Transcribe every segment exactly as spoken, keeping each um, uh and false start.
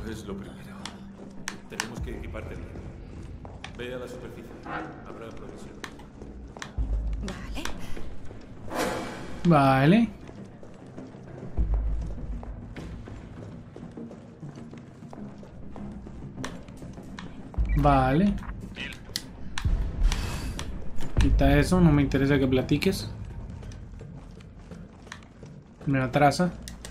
es lo primero. Tenemos que equiparte bien. Ve a la superficie. Habrá provisión. Vale. Vale. Vale. Quita eso, no me interesa que platiques. Me atrasa.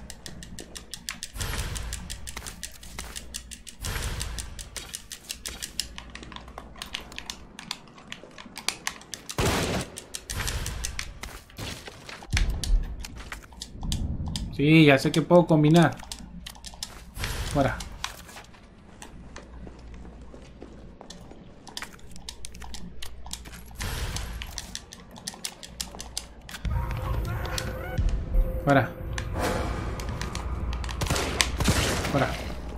Sí, ya sé que puedo combinar. Fuera. Fuera. Fuera.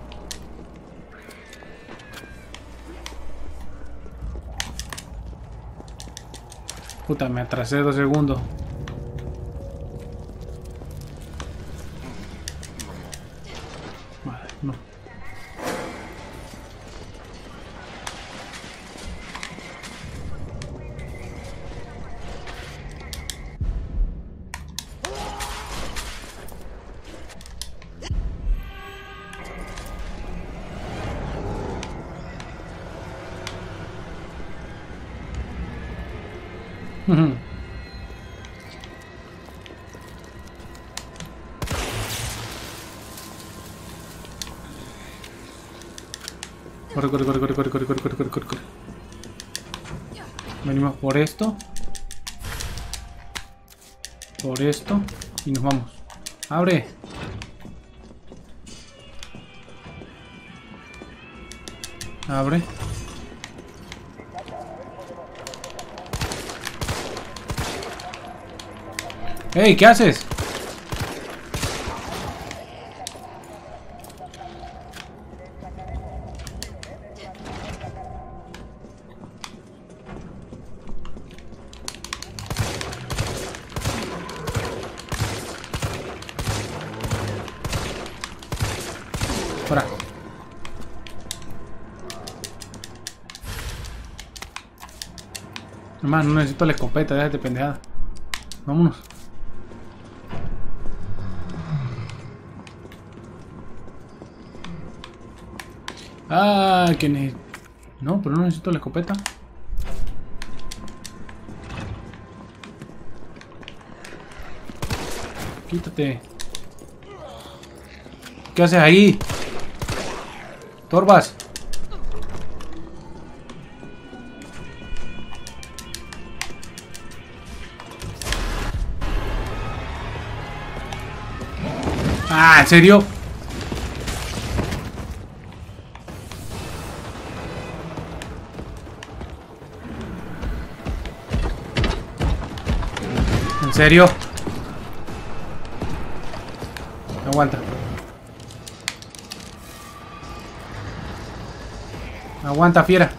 Puta, me atrasé dos segundos. Vale, no. Corre, corre, corre, corre, corre, corre, corre, corre, corre, corre, corre. Venimos por esto. Por esto. Y nos vamos. ¡Abre! Abre. ¡Ey! ¿Qué haces? Fuera. Nomás no necesito la escopeta, déjate pendejada. Vámonos. Ah, que ne... No, pero no necesito la escopeta. Quítate. ¿Qué haces ahí? Torbas. Ah, ¿en serio? ¿En serio? Aguanta. Aguanta, fiera.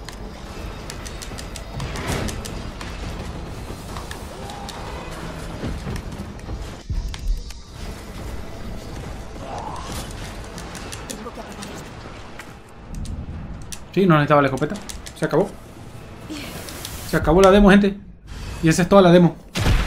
Sí, no necesitaba la escopeta. Se acabó. Se acabó la demo, gente. Y esa es toda la demo.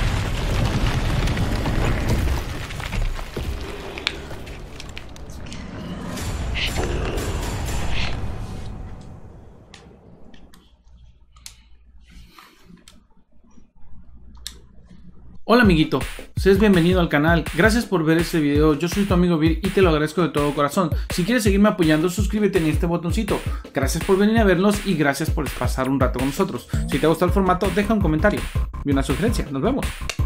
Hola amiguito, seas bienvenido al canal, gracias por ver este video, yo soy tu amigo Vir y te lo agradezco de todo corazón. Si quieres seguirme apoyando, suscríbete en este botoncito. Gracias por venir a vernos y gracias por pasar un rato con nosotros. Si te gusta el formato, deja un comentario y una sugerencia, nos vemos.